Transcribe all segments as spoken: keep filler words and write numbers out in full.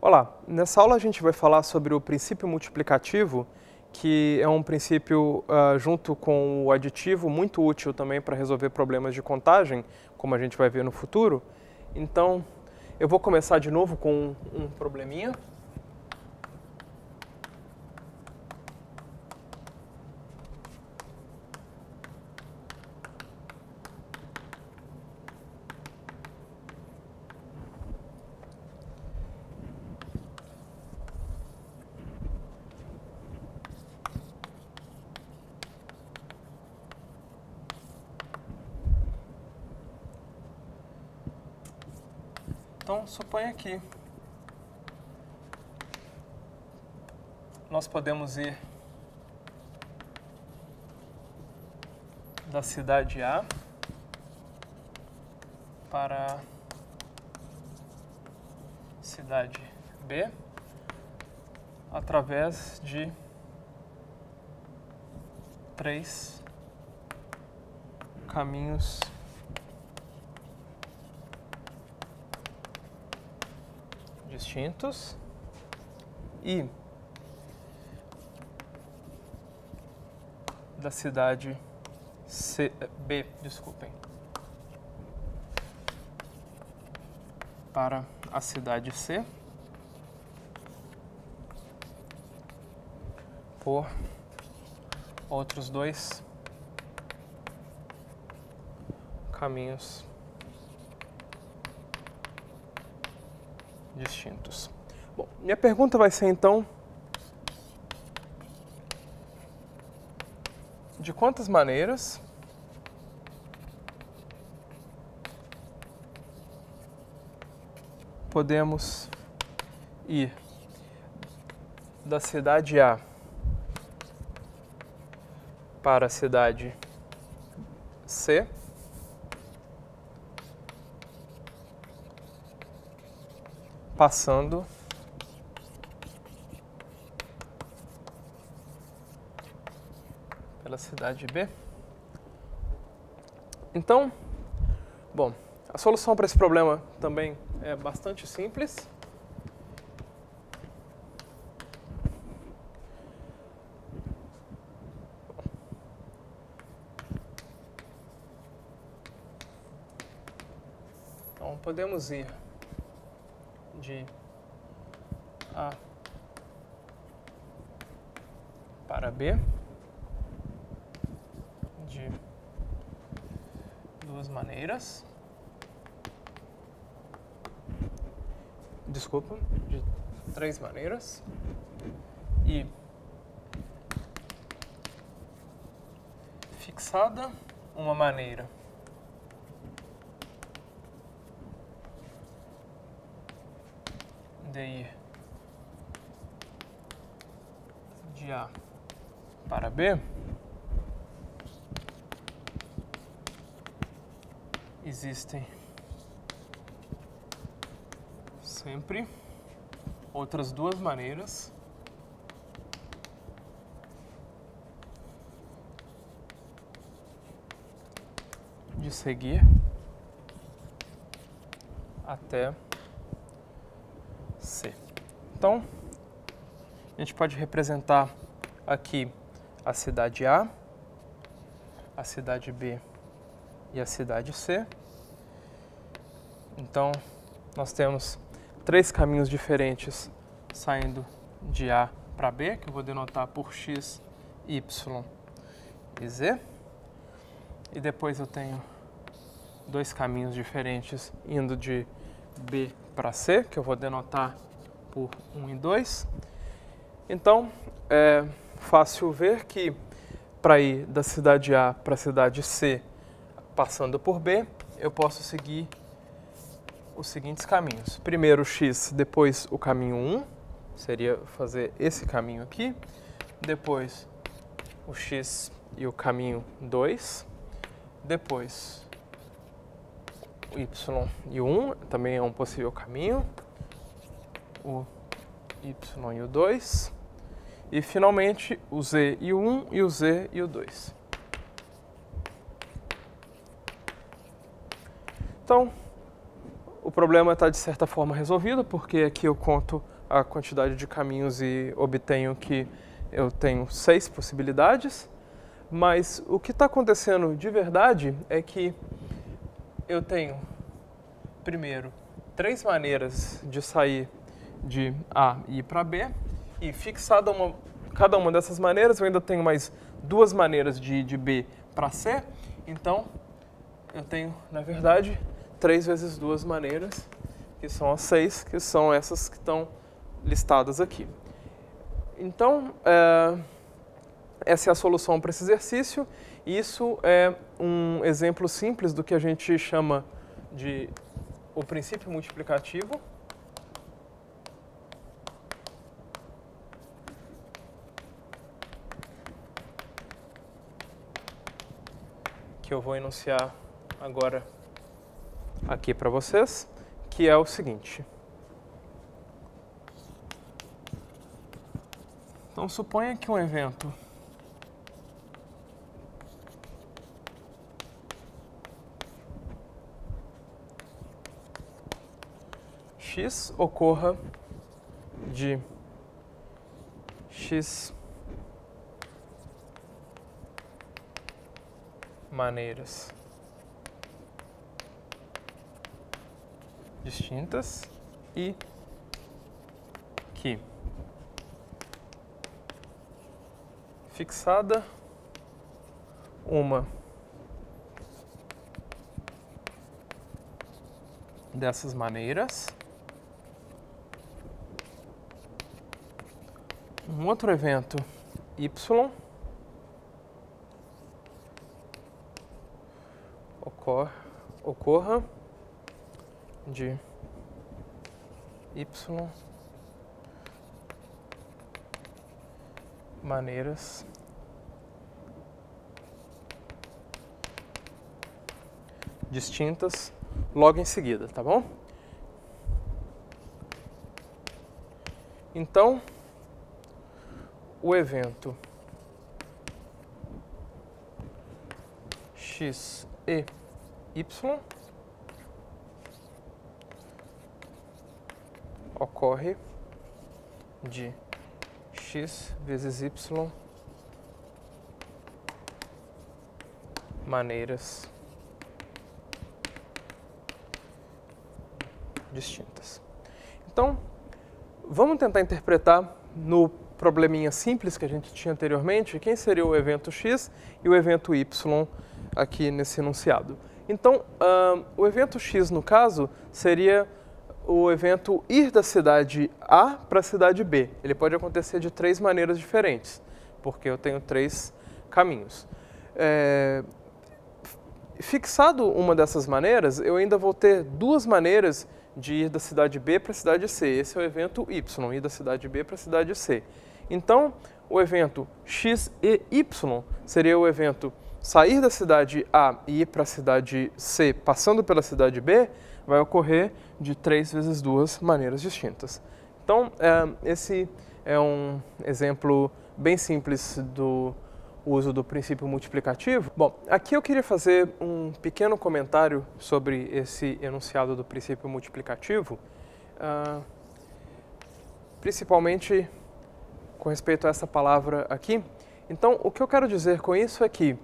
Olá, nessa aula a gente vai falar sobre o princípio multiplicativo, que é um princípio, uh, junto com o aditivo, muito útil também para resolver problemas de contagem, como a gente vai ver no futuro. Então, eu vou começar de novo com um probleminha. Então, suponha que nós podemos ir da cidade A para a cidade B através de três caminhos distintos e da cidade C, B, desculpem, para a cidade C por outros dois caminhos distintos. Bom, minha pergunta vai ser então, de quantas maneiras podemos ir da cidade A para a cidade C passando pela cidade B? Então, bom, a solução para esse problema também é bastante simples. Então, podemos ir de A para B de duas maneiras. Desculpa, de três maneiras. E fixada uma maneira de ir de A para B, existem sempre outras duas maneiras de seguir até C. Então, a gente pode representar aqui a cidade A, a cidade B e a cidade C. Então, nós temos três caminhos diferentes saindo de A para B, que eu vou denotar por X, Y e Z. E depois eu tenho dois caminhos diferentes indo de B para C, que eu vou denotar por um e dois. Então, é fácil ver que para ir da cidade A para a cidade C, passando por B, eu posso seguir os seguintes caminhos. Primeiro o X, depois o caminho um, seria fazer esse caminho aqui. Depois o X e o caminho dois. Depois o Y e o um, também é um possível caminho. O Y e o dois. E finalmente o Z e o um e o Z e o dois. Então, o problema está de certa forma resolvido, porque aqui eu conto a quantidade de caminhos e obtenho que eu tenho seis possibilidades, mas o que está acontecendo de verdade é que eu tenho, primeiro, três maneiras de sair de A e ir para B, e fixada uma, cada uma dessas maneiras, eu ainda tenho mais duas maneiras de ir de B para C, então eu tenho, na verdade, três vezes duas maneiras, que são as seis, que são essas que estão listadas aqui. Então, é, essa é a solução para esse exercício, e isso é um exemplo simples do que a gente chama de o princípio multiplicativo. Que eu vou enunciar agora aqui para vocês, que é o seguinte. Então, suponha que um evento x ocorra de x maneiras distintas e que, fixada uma dessas maneiras, um outro evento y ocor, ocorra de y maneiras distintas logo em seguida, tá bom? Então, o evento x e y ocorre de x vezes y maneiras distintas. Então, vamos tentar interpretar no probleminha simples que a gente tinha anteriormente quem seria o evento x e o evento y aqui nesse enunciado. Então, uh, o evento x, no caso, seria o evento ir da cidade A para a cidade B. Ele pode acontecer de três maneiras diferentes, porque eu tenho três caminhos. É, fixado uma dessas maneiras, eu ainda vou ter duas maneiras de ir da cidade B para a cidade C. Esse é o evento y, ir da cidade B para a cidade C. Então, o evento x e y seria o evento sair da cidade A e ir para a cidade C, passando pela cidade B, vai ocorrer de três vezes duas maneiras distintas. Então, é, esse é um exemplo bem simples do uso do princípio multiplicativo. Bom, aqui eu queria fazer um pequeno comentário sobre esse enunciado do princípio multiplicativo, uh, principalmente com respeito a essa palavra aqui. Então, o que eu quero dizer com isso é que,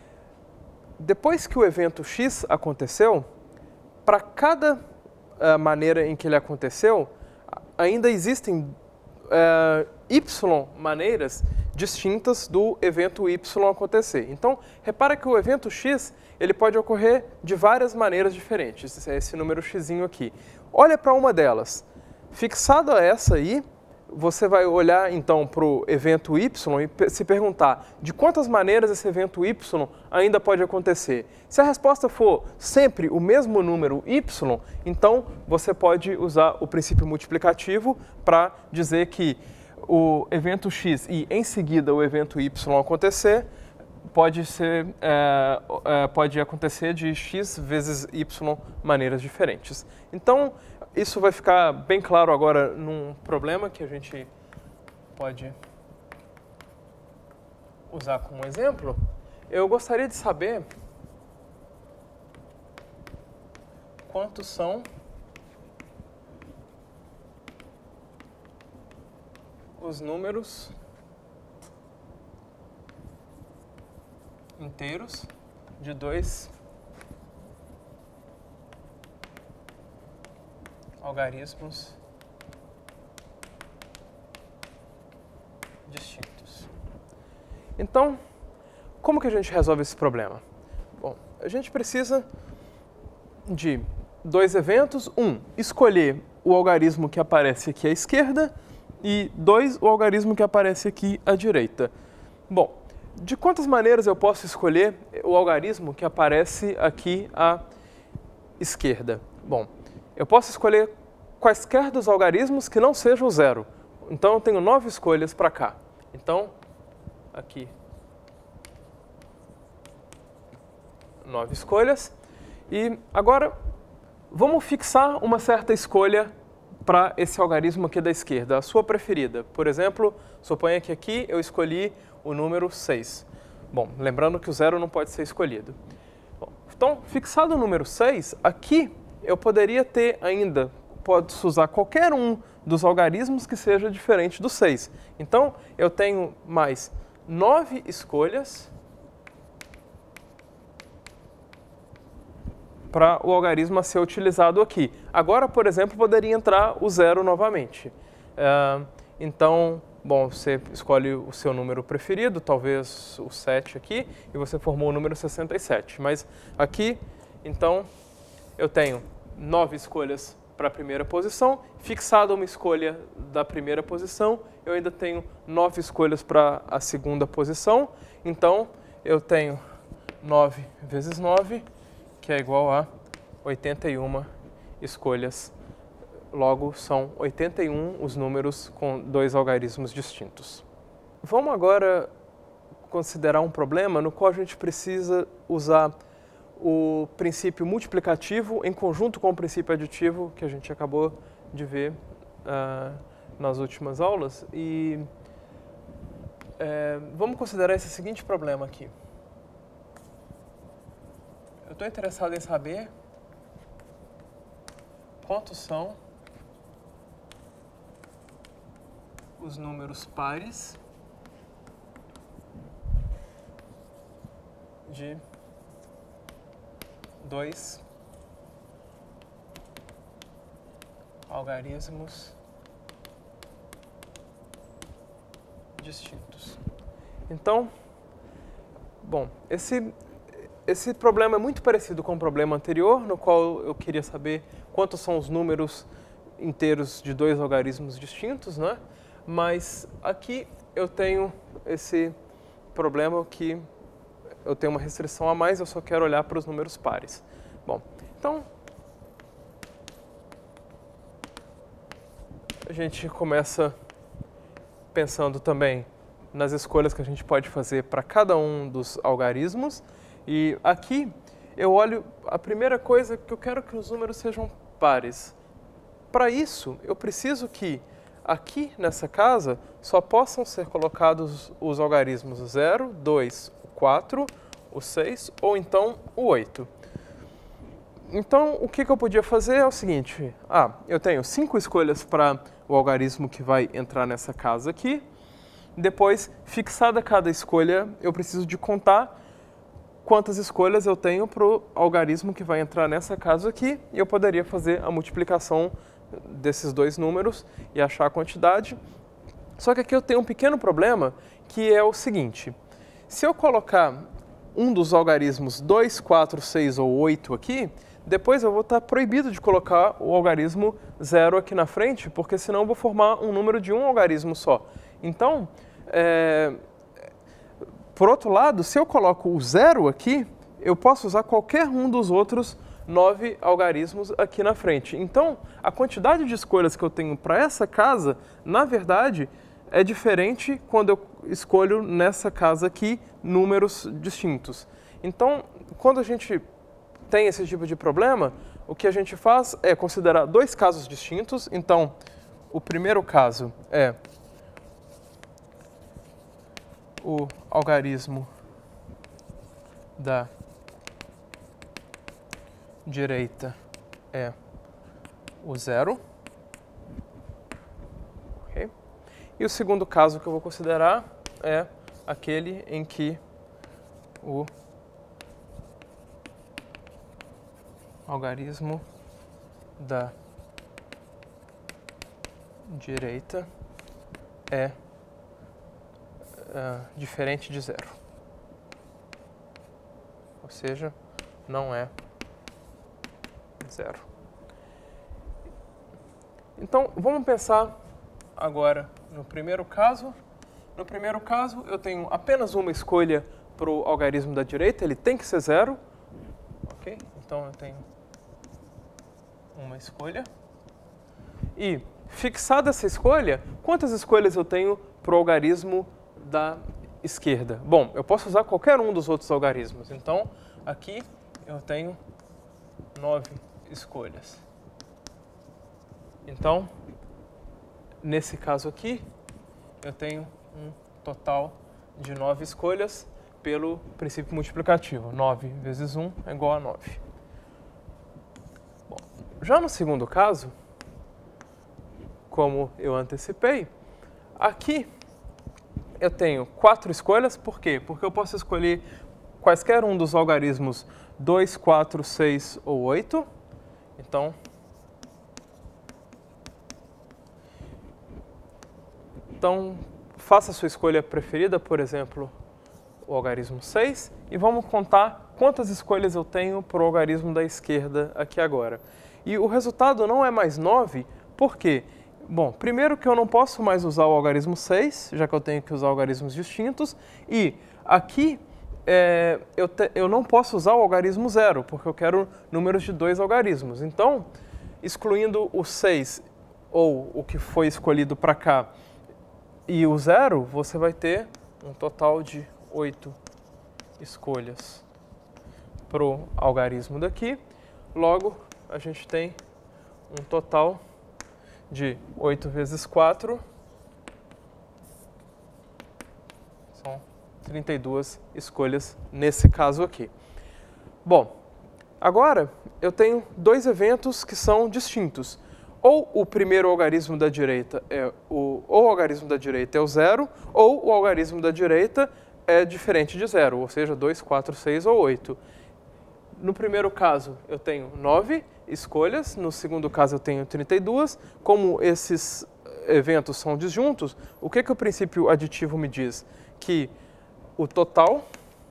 depois que o evento x aconteceu, para cada uh, maneira em que ele aconteceu, ainda existem uh, y maneiras distintas do evento y acontecer. Então, repara que o evento x ele pode ocorrer de várias maneiras diferentes, esse, esse número x aqui. Olha para uma delas. Fixada essa aí, você vai olhar então para o evento y e se perguntar de quantas maneiras esse evento y ainda pode acontecer. Se a resposta for sempre o mesmo número y, então você pode usar o princípio multiplicativo para dizer que o evento x e em seguida o evento y acontecer pode ser é, é, pode acontecer de x vezes y maneiras diferentes. Então, isso vai ficar bem claro agora num problema que a gente pode usar como exemplo. Eu gostaria de saber quantos são os números inteiros de dois algarismos distintos. Então, como que a gente resolve esse problema? Bom, a gente precisa de dois eventos. Um, escolher o algarismo que aparece aqui à esquerda e dois, o algarismo que aparece aqui à direita. Bom, de quantas maneiras eu posso escolher o algarismo que aparece aqui à esquerda? Bom, eu posso escolher quaisquer dos algarismos que não sejam o zero. Então, eu tenho nove escolhas para cá. Então, aqui, nove escolhas. E agora, vamos fixar uma certa escolha para esse algarismo aqui da esquerda, a sua preferida. Por exemplo, suponha que aqui eu escolhi o número seis. Bom, lembrando que o zero não pode ser escolhido. Bom, então, fixado o número seis, aqui eu poderia ter ainda, pode-se usar qualquer um dos algarismos que seja diferente do seis. Então, eu tenho mais nove escolhas para o algarismo a ser utilizado aqui. Agora, por exemplo, poderia entrar o zero novamente. Uh, então, bom, você escolhe o seu número preferido, talvez o sete aqui, e você formou o número sessenta e sete. Mas aqui, então, eu tenho nove escolhas para a primeira posição, fixada uma escolha da primeira posição, eu ainda tenho nove escolhas para a segunda posição, então eu tenho nove vezes nove, que é igual a oitenta e uma escolhas. Logo, são oitenta e um os números com dois algarismos distintos. Vamos agora considerar um problema no qual a gente precisa usar o princípio multiplicativo em conjunto com o princípio aditivo que a gente acabou de ver uh, nas últimas aulas. E é, vamos considerar esse seguinte problema aqui. Eu estou interessado em saber quantos são os números pares de dois algarismos distintos. Então, bom, esse, esse problema é muito parecido com o problema anterior, no qual eu queria saber quantos são os números inteiros de dois algarismos distintos, né? Mas aqui eu tenho esse problema que eu tenho uma restrição a mais, eu só quero olhar para os números pares. Bom, então a gente começa pensando também nas escolhas que a gente pode fazer para cada um dos algarismos. E aqui eu olho, a primeira coisa que eu quero que os números sejam pares. Para isso, eu preciso que aqui nessa casa só possam ser colocados os algarismos zero, dois, quatro, o seis ou então o oito. Então, o que, que eu podia fazer é o seguinte. Ah, eu tenho cinco escolhas para o algarismo que vai entrar nessa casa aqui. Depois, fixada cada escolha, eu preciso de contar quantas escolhas eu tenho para o algarismo que vai entrar nessa casa aqui. E eu poderia fazer a multiplicação desses dois números e achar a quantidade. Só que aqui eu tenho um pequeno problema, que é o seguinte. Se eu colocar um dos algarismos dois, quatro, seis ou oito aqui, depois eu vou estar proibido de colocar o algarismo zero aqui na frente, porque senão eu vou formar um número de um algarismo só. Então, é... por outro lado, se eu coloco o zero aqui, eu posso usar qualquer um dos outros nove algarismos aqui na frente. Então, a quantidade de escolhas que eu tenho para essa casa, na verdade, é diferente quando eu escolho nessa casa aqui números distintos. Então, quando a gente tem esse tipo de problema, o que a gente faz é considerar dois casos distintos. Então, o primeiro caso é o algarismo da direita é o zero. Okay. E o segundo caso que eu vou considerar é aquele em que o algarismo da direita é uh, diferente de zero. Ou seja, não é zero. Então, vamos pensar agora no primeiro caso. No primeiro caso, eu tenho apenas uma escolha para o algarismo da direita, ele tem que ser zero. Ok? Então, eu tenho uma escolha. E, fixada essa escolha, quantas escolhas eu tenho para o algarismo da esquerda? Bom, eu posso usar qualquer um dos outros algarismos. Então, aqui eu tenho nove escolhas. Então, nesse caso aqui, eu tenho um total de nove escolhas pelo princípio multiplicativo. nove vezes um é igual a nove. Bom, já no segundo caso, como eu antecipei, aqui eu tenho quatro escolhas. Por quê? Porque eu posso escolher quaisquer um dos algarismos dois, quatro, seis ou oito. Então, então, faça a sua escolha preferida, por exemplo, o algarismo seis, e vamos contar quantas escolhas eu tenho para o algarismo da esquerda aqui agora. E o resultado não é mais nove, por quê? Bom, primeiro que eu não posso mais usar o algarismo seis, já que eu tenho que usar algarismos distintos, e aqui é, eu, te, eu não posso usar o algarismo zero, porque eu quero números de dois algarismos. Então, excluindo o seis, ou o que foi escolhido para cá, e o zero, você vai ter um total de oito escolhas para o algarismo daqui. Logo, a gente tem um total de oito vezes quatro, são trinta e duas escolhas nesse caso aqui. Bom, agora eu tenho dois eventos que são distintos. Ou o primeiro algarismo da direita é o, ou o algarismo da direita é o zero, ou o algarismo da direita é diferente de zero, ou seja, dois, quatro, seis ou oito. No primeiro caso, eu tenho nove escolhas, no segundo caso, eu tenho trinta e duas. Como esses eventos são disjuntos, o que, que o princípio aditivo me diz? Que o total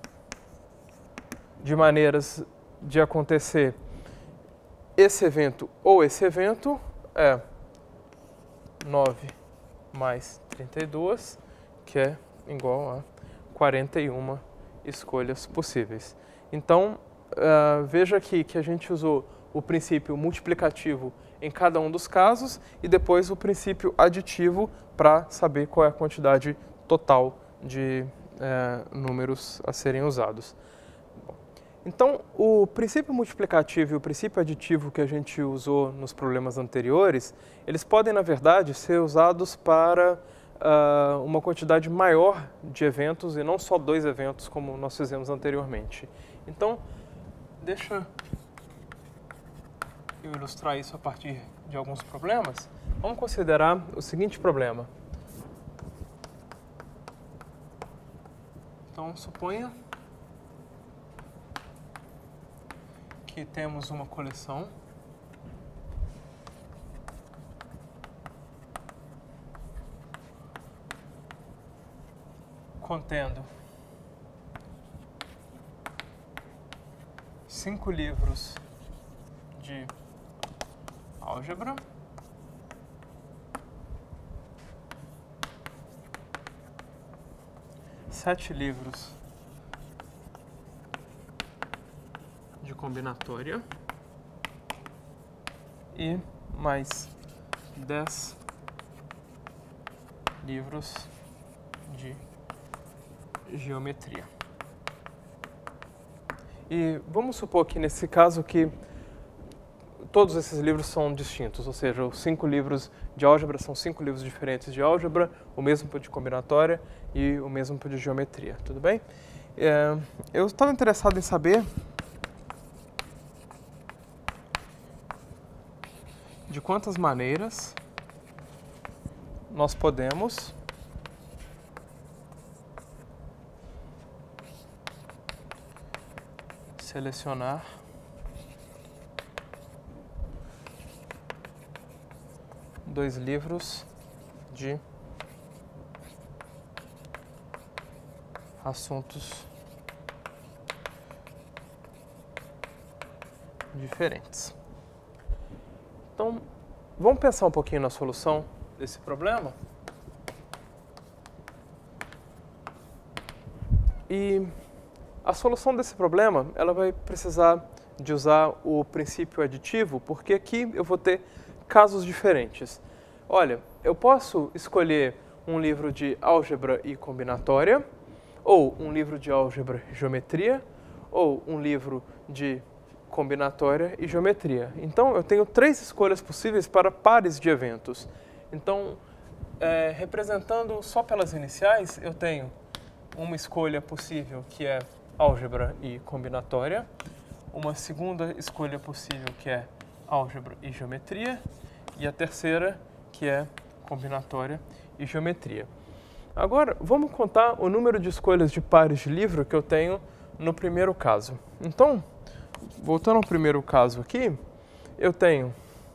de maneiras de acontecer esse evento ou esse evento é nove mais trinta e duas, que é igual a quarenta e uma escolhas possíveis. Então, uh, veja aqui que a gente usou o princípio multiplicativo em cada um dos casos e depois o princípio aditivo para saber qual é a quantidade total de uh, números a serem usados. Então, o princípio multiplicativo e o princípio aditivo que a gente usou nos problemas anteriores, eles podem, na verdade, ser usados para uh, uma quantidade maior de eventos e não só dois eventos, como nós fizemos anteriormente. Então, deixa eu ilustrar isso a partir de alguns problemas. Vamos considerar o seguinte problema. Então, suponha que temos uma coleção contendo cinco livros de álgebra, sete livros de combinatória e mais dez livros de geometria. E vamos supor que nesse caso que todos esses livros são distintos, ou seja, os cinco livros de álgebra são cinco livros diferentes de álgebra, o mesmo para de combinatória e o mesmo para de geometria, tudo bem? É, eu estava interessado em saber de quantas maneiras nós podemos selecionar dois livros de assuntos diferentes. Então, vamos pensar um pouquinho na solução desse problema. E a solução desse problema, ela vai precisar de usar o princípio aditivo, porque aqui eu vou ter casos diferentes. Olha, eu posso escolher um livro de álgebra e combinatória, ou um livro de álgebra e geometria, ou um livro de combinatória e geometria. Então, eu tenho três escolhas possíveis para pares de eventos. Então, é, representando só pelas iniciais, eu tenho uma escolha possível que é álgebra e combinatória, uma segunda escolha possível que é álgebra e geometria, e a terceira que é combinatória e geometria. Agora, vamos contar o número de escolhas de pares de livro que eu tenho no primeiro caso. Então, voltando ao primeiro caso aqui, eu tenho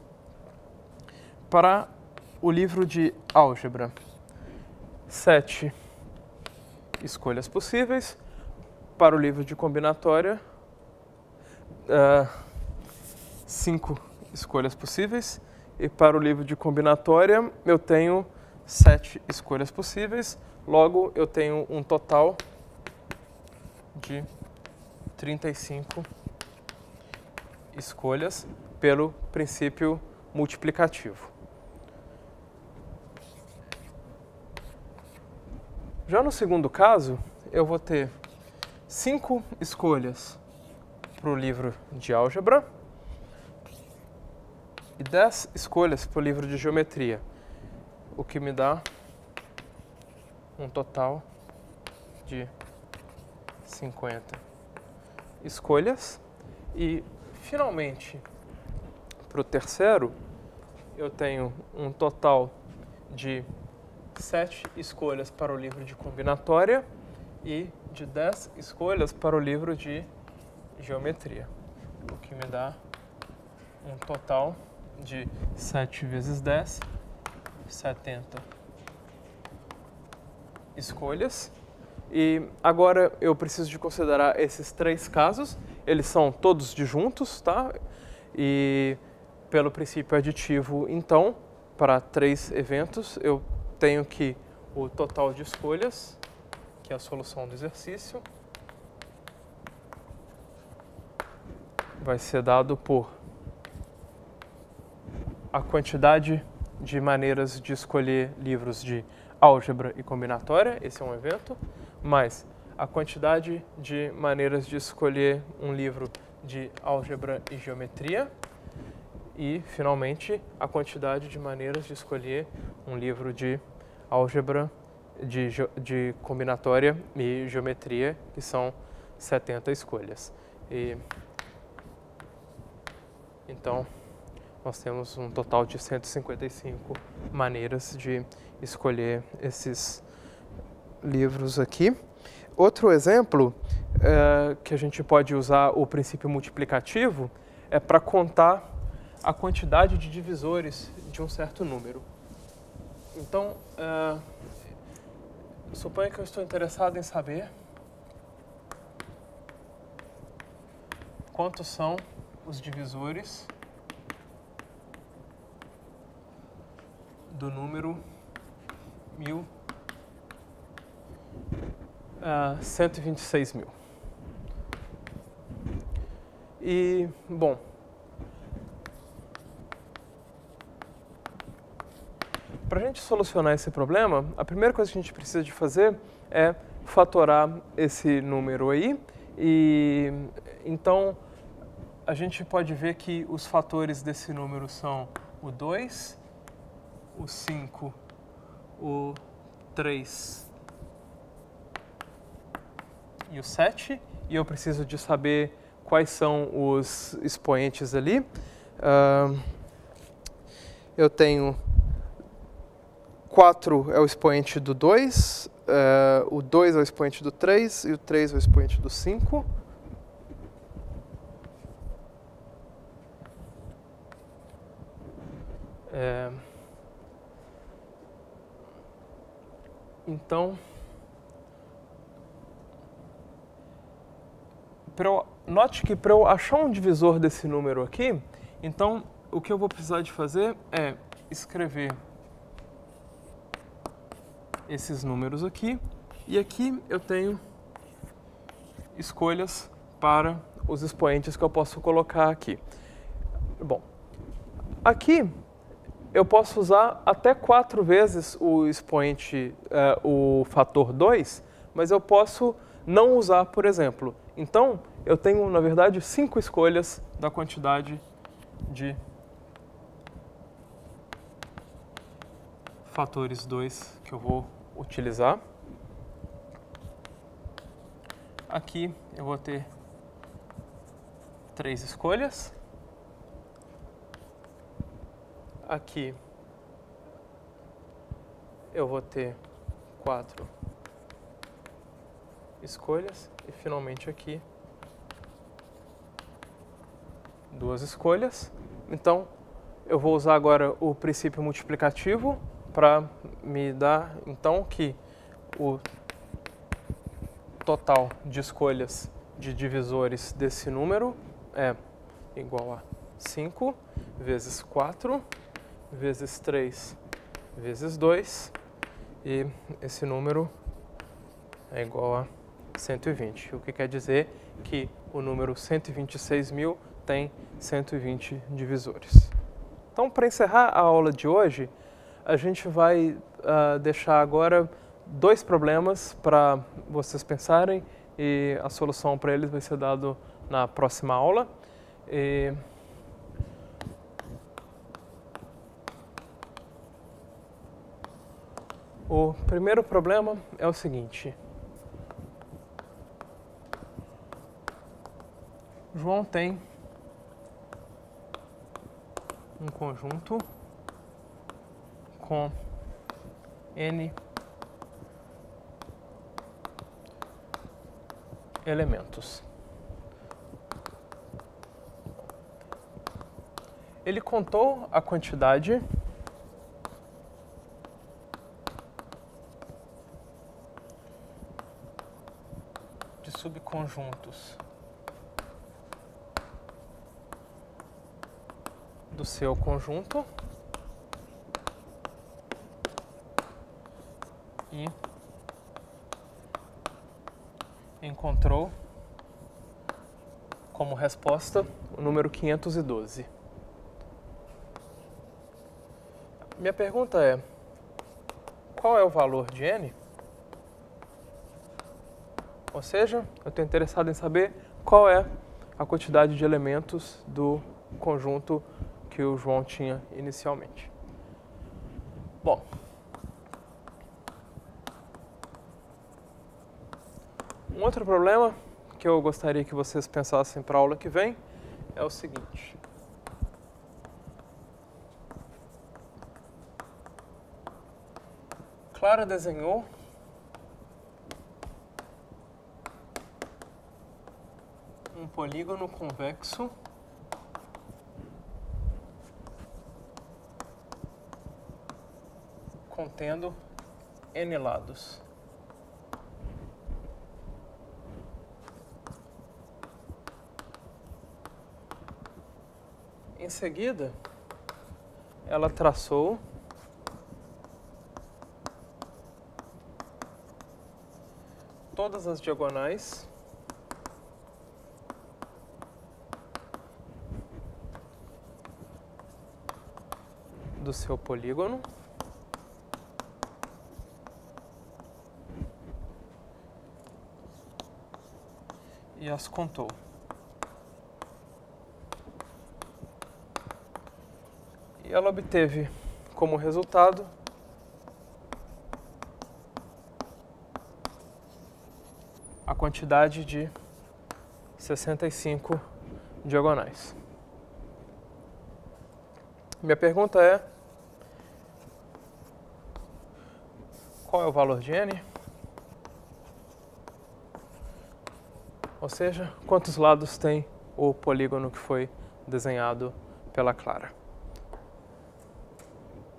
para o livro de álgebra sete escolhas possíveis, para o livro de combinatória uh, cinco escolhas possíveis, e para o livro de combinatória eu tenho sete escolhas possíveis, logo eu tenho um total de trinta e cinco escolhas pelo princípio multiplicativo. Já no segundo caso, eu vou ter cinco escolhas para o livro de álgebra e dez escolhas para o livro de geometria, o que me dá um total de cinquenta escolhas. E, finalmente, para o terceiro, eu tenho um total de sete escolhas para o livro de combinatória e de dez escolhas para o livro de geometria, o que me dá um total de sete vezes dez, setenta escolhas. E agora eu preciso de considerar esses três casos, eles são todos disjuntos, tá? E pelo princípio aditivo, então, para três eventos, eu tenho que o total de escolhas, que é a solução do exercício, vai ser dado por a quantidade de maneiras de escolher livros de álgebra e combinatória, esse é um evento, mais a quantidade de maneiras de escolher um livro de álgebra e geometria, e, finalmente, a quantidade de maneiras de escolher um livro de álgebra, de, de combinatória e geometria, que são setenta escolhas. E, então, nós temos um total de cento e cinquenta e cinco maneiras de escolher esses livros aqui. Outro exemplo é, que a gente pode usar o princípio multiplicativo é para contar a quantidade de divisores de um certo número. Então, uh, suponha que eu estou interessado em saber quantos são os divisores do número mil, uh, cento e vinte e seis mil. E, bom, para a gente solucionar esse problema, a primeira coisa que a gente precisa de fazer é fatorar esse número aí. E então a gente pode ver que os fatores desse número são o dois, o cinco, o três e o sete. E eu preciso de saber quais são os expoentes ali. Uh, eu tenho quatro é o expoente do dois, uh, o dois é o expoente do três e o três é o expoente do cinco. Então, pra eu, note que para eu achar um divisor desse número aqui, então o que eu vou precisar de fazer é escrever esses números aqui, e aqui eu tenho escolhas para os expoentes que eu posso colocar aqui. Bom, aqui eu posso usar até quatro vezes o expoente, uh, o fator dois, mas eu posso não usar, por exemplo. Então, eu tenho, na verdade, cinco escolhas da quantidade de fatores dois que eu vou utilizar. Aqui eu vou ter três escolhas. Aqui eu vou ter quatro escolhas. E finalmente aqui duas escolhas. Então eu vou usar agora o princípio multiplicativo para me dar então que o total de escolhas de divisores desse número é igual a cinco vezes quatro vezes três vezes dois, e esse número é igual a cento e vinte, o que quer dizer que o número cento e vinte e seis mil tem cento e vinte divisores. Então, para encerrar a aula de hoje, a gente vai uh, deixar agora dois problemas para vocês pensarem, e a solução para eles vai ser dada na próxima aula. E o primeiro problema é o seguinte: João tem um conjunto com N elementos. Ele contou a quantidade de subconjuntos do seu conjunto e encontrou como resposta o número quinhentos e doze. Minha pergunta é: qual é o valor de N? Ou seja, eu estou interessado em saber qual é a quantidade de elementos do conjunto que o João tinha inicialmente. Bom, um outro problema que eu gostaria que vocês pensassem para a aula que vem é o seguinte: Clara desenhou um polígono convexo contendo N lados. Em seguida, ela traçou todas as diagonais do seu polígono e as contou. E ela obteve como resultado a quantidade de sessenta e cinco diagonais. Minha pergunta é: qual é o valor de N? Ou seja, quantos lados tem o polígono que foi desenhado pela Clara?